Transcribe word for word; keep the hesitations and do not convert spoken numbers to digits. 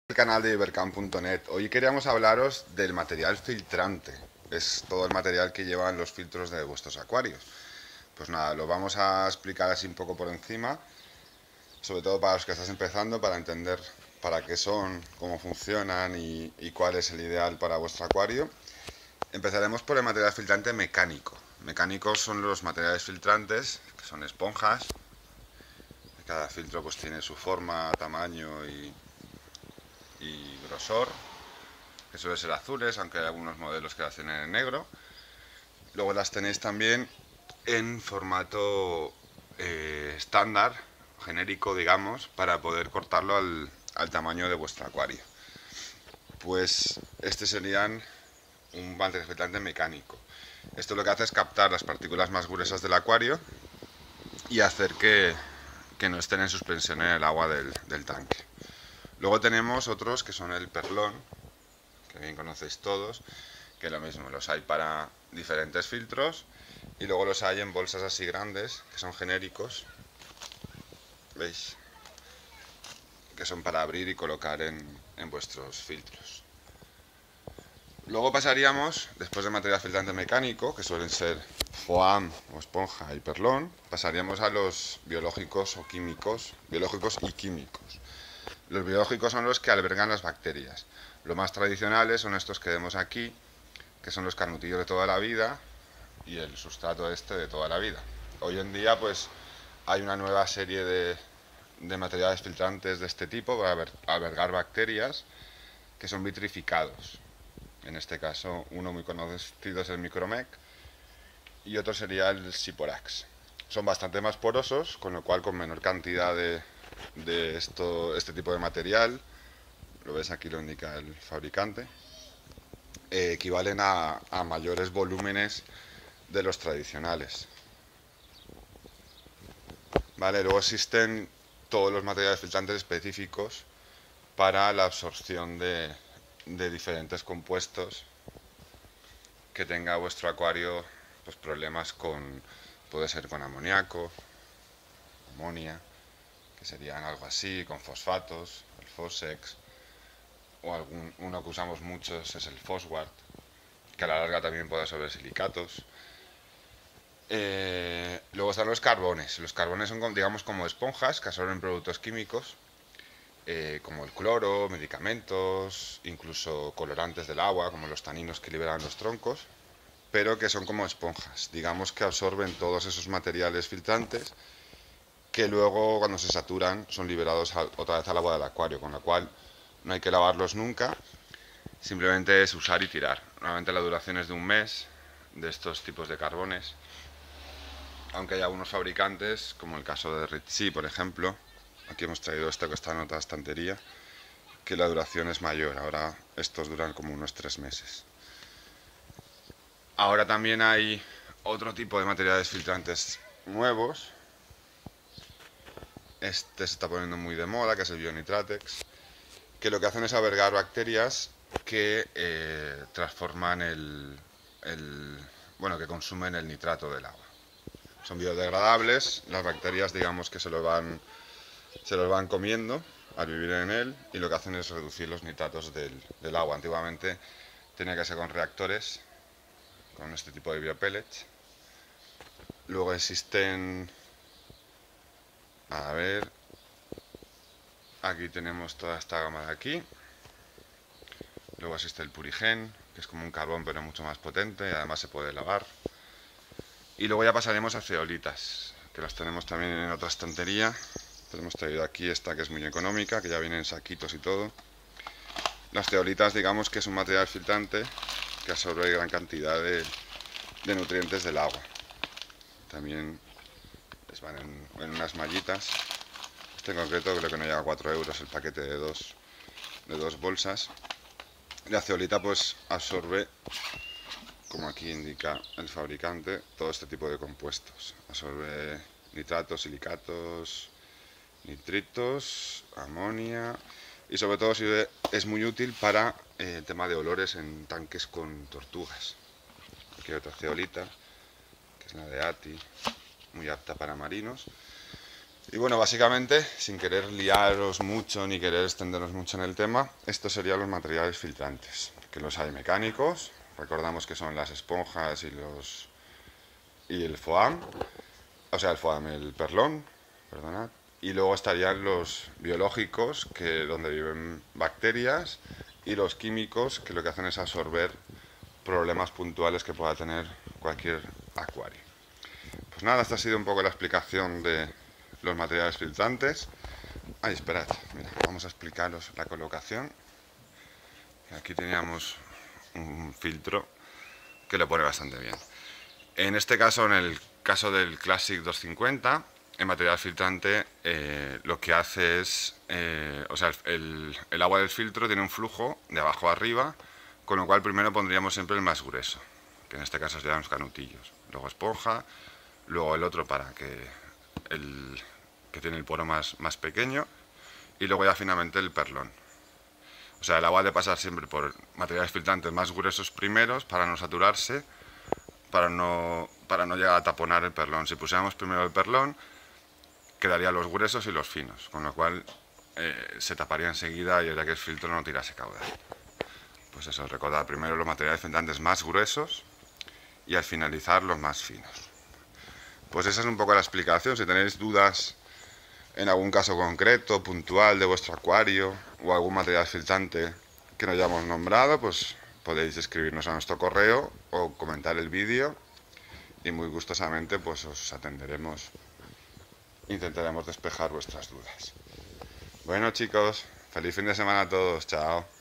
El canal de ibercam punto net. Hoy queríamos hablaros del material filtrante. Es todo el material que llevan los filtros de vuestros acuarios. Pues nada, lo vamos a explicar así un poco por encima, sobre todo para los que estás empezando, para entender para qué son, cómo funcionan y, y cuál es el ideal para vuestro acuario. Empezaremos por el material filtrante mecánico. Mecánicos son los materiales filtrantes, que son esponjas. Cada filtro pues tiene su forma, tamaño y, y grosor, que suelen ser azules, aunque hay algunos modelos que las tienen en negro. Luego las tenéis también en formato eh, estándar, genérico, digamos, para poder cortarlo al, al tamaño de vuestro acuario. Pues este serían un material filtrante mecánico. Esto lo que hace es captar las partículas más gruesas del acuario y hacer que, que no estén en suspensión en el agua del, del tanque. Luego tenemos otros que son el perlón, que bien conocéis todos, que lo mismo, los hay para diferentes filtros y luego los hay en bolsas así grandes, que son genéricos, ¿veis? Que son para abrir y colocar en, en vuestros filtros. Luego pasaríamos, después de material filtrante mecánico, que suelen ser foam o esponja y perlón, pasaríamos a los biológicos o químicos, biológicos y químicos. Los biológicos son los que albergan las bacterias. Los más tradicionales son estos que vemos aquí, que son los canutillos de toda la vida y el sustrato este de toda la vida. Hoy en día pues hay una nueva serie de, de materiales filtrantes de este tipo para albergar bacterias que son vitrificados. En este caso uno muy conocido es el Micromec y otro sería el Siporax. Son bastante más porosos, con lo cual con menor cantidad de, de esto, este tipo de material, lo ves aquí, lo indica el fabricante, eh, equivalen a, a mayores volúmenes de los tradicionales. Vale, luego existen todos los materiales filtrantes específicos para la absorción de, de diferentes compuestos que tenga vuestro acuario, pues problemas con, puede ser con amoníaco, amonia, que serían algo así, con fosfatos, el Fosex, o algún, uno que usamos muchos es el Fosward, que a la larga también puede absorber silicatos. Eh, luego están los carbones. Los carbones son, digamos, como esponjas que absorben productos químicos, eh, como el cloro, medicamentos, incluso colorantes del agua, como los taninos que liberan los troncos, pero que son como esponjas, digamos que absorben todos esos materiales filtrantes que luego cuando se saturan son liberados a, otra vez al agua del acuario, con lo cual no hay que lavarlos nunca, simplemente es usar y tirar. Normalmente la duración es de un mes de estos tipos de carbones, aunque hay algunos fabricantes, como el caso de Ritchie, por ejemplo. Aquí hemos traído esto que está en otra estantería, que la duración es mayor. Ahora estos duran como unos tres meses. Ahora también hay otro tipo de materiales filtrantes nuevos. Este se está poniendo muy de moda, que es el Bionitratex, que lo que hacen es albergar bacterias que eh, transforman el, el... bueno, que consumen el nitrato del agua. Son biodegradables, las bacterias digamos que se los van, se los van comiendo al vivir en él y lo que hacen es reducir los nitratos del, del agua. Antiguamente tenía que ser con reactores, con este tipo de biopellets. Luego existen, a ver, aquí tenemos toda esta gama de aquí. Luego existe el Purigen, que es como un carbón pero mucho más potente y además se puede lavar. Y luego ya pasaremos a zeolitas, que las tenemos también en otra estantería. Hemos traído aquí esta que es muy económica, que ya viene en saquitos y todo. Las zeolitas, digamos que es un material filtrante que absorbe gran cantidad de, de nutrientes del agua. También les van en, en unas mallitas. Este en concreto creo que no llega a cuatro euros el paquete de dos, de dos bolsas. La zeolita pues absorbe, como aquí indica el fabricante, todo este tipo de compuestos. Absorbe nitratos, silicatos, nitritos, amonia y sobre todo sirve, es muy útil para eh, el tema de olores en tanques con tortugas. Aquí hay otra zeolita, que es la de Ati, muy apta para marinos. Y bueno, básicamente, sin querer liaros mucho ni querer extendernos mucho en el tema, estos serían los materiales filtrantes, que los hay mecánicos, recordamos que son las esponjas y los y el foam, o sea, el foam, el perlón, perdonad, y luego estarían los biológicos, que donde viven bacterias, y los químicos, que lo que hacen es absorber problemas puntuales que pueda tener cualquier acuario. Pues nada, esta ha sido un poco la explicación de los materiales filtrantes. Ay, esperad, mira, vamos a explicaros la colocación. Aquí teníamos un filtro que lo pone bastante bien. En este caso, en el caso del Classic doscientos cincuenta, el material filtrante eh, lo que hace es, eh, o sea, el, el agua del filtro tiene un flujo de abajo a arriba, con lo cual primero pondríamos siempre el más grueso, que en este caso serían los canutillos, luego esponja, luego el otro para que el que tiene el poro más, más pequeño, y luego ya finalmente el perlón. O sea, el agua ha de pasar siempre por materiales filtrantes más gruesos primeros para no saturarse, para no, para no llegar a taponar el perlón. Si pusiéramos primero el perlón, quedarían los gruesos y los finos, con lo cual eh, se taparía enseguida y haría que el filtro no tirase caudal. Pues eso, recordad primero los materiales filtrantes más gruesos y al finalizar los más finos. Pues esa es un poco la explicación. Si tenéis dudas en algún caso concreto, puntual de vuestro acuario o algún material filtrante que no hayamos nombrado, pues podéis escribirnos a nuestro correo o comentar el vídeo y muy gustosamente pues os atenderemos, intentaremos despejar vuestras dudas. Bueno chicos, feliz fin de semana a todos, chao.